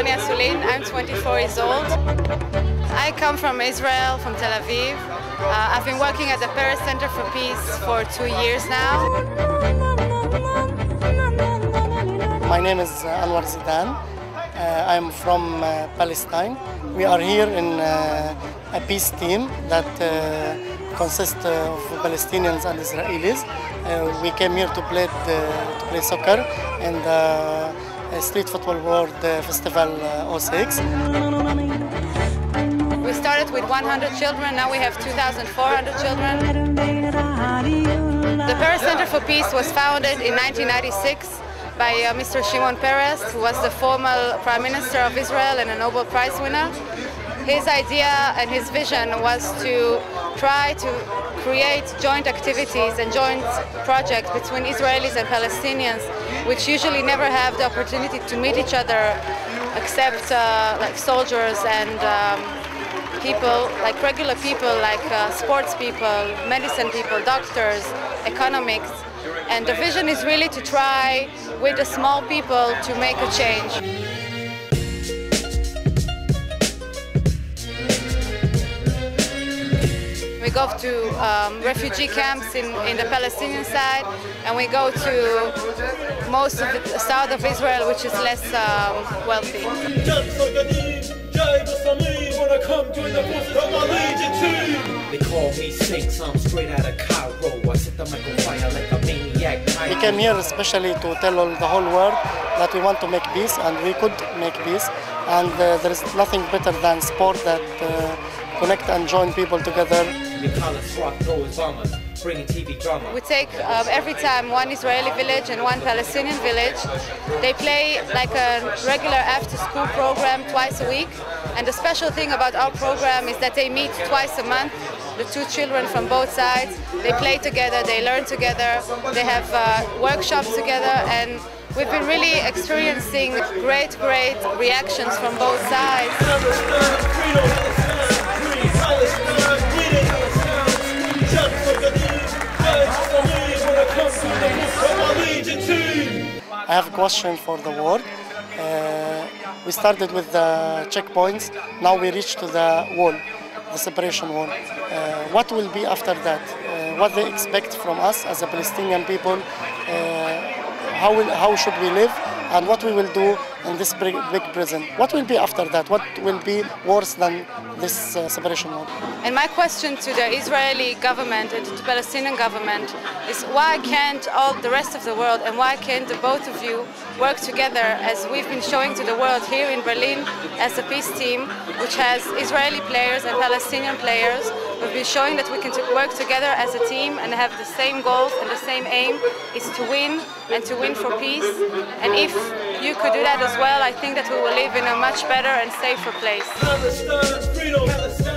Roni Asoulin. I'm 24 years old. I come from Israel, from Tel Aviv. I've been working at the Paris Center for Peace for 2 years now. My name is Anwar Zaidan. I'm from Palestine. We are here in a peace team that consists of Palestinians and Israelis. We came here to play soccer in the Street Football World Festival 06. We started with 100 children, now we have 2,400 children. The Paris Center for Peace was founded in 1996 by Mr. Shimon Peres, who was the former Prime Minister of Israel and a Nobel Prize winner. His idea and his vision was to try to create joint activities and joint projects between Israelis and Palestinians, which usually never have the opportunity to meet each other except like soldiers and people, like regular people, like sports people, medicine people, doctors, economics. And the vision is really to try with the small people to make a change. We go to refugee camps in the Palestinian side, and we go to most of the south of Israel, which is less wealthy. They call me Sphinx, I'm straight out of Cairo. I set the mic on fire like a maniac. We came here especially to tell the whole world that we want to make peace, and we could make peace. And there is nothing better than sport that connect and join people together. We take every time one Israeli village and one Palestinian village. They play like a regular after-school program twice a week. And the special thing about our program is that they meet twice a month, the two children from both sides. They play together, they learn together, they have workshops together, and we've been really experiencing great reactions from both sides. I have a question for the world. We started with the checkpoints, now we reach to the wall, the separation wall. What will be after that? What they expect from us as a Palestinian people? How should we live? And what we will do in this big prison? What will be after that? What will be worse than this separation wall? And my question to the Israeli government and to the Palestinian government is, why can't all the rest of the world, and why can't the both of you work together, as we've been showing to the world here in Berlin as a peace team, which has Israeli players and Palestinian players. We've been showing that we can work together as a team and have the same goals, and the same aim is to win, and to win for peace. And if you could do that as well, I think that we will live in a much better and safer place.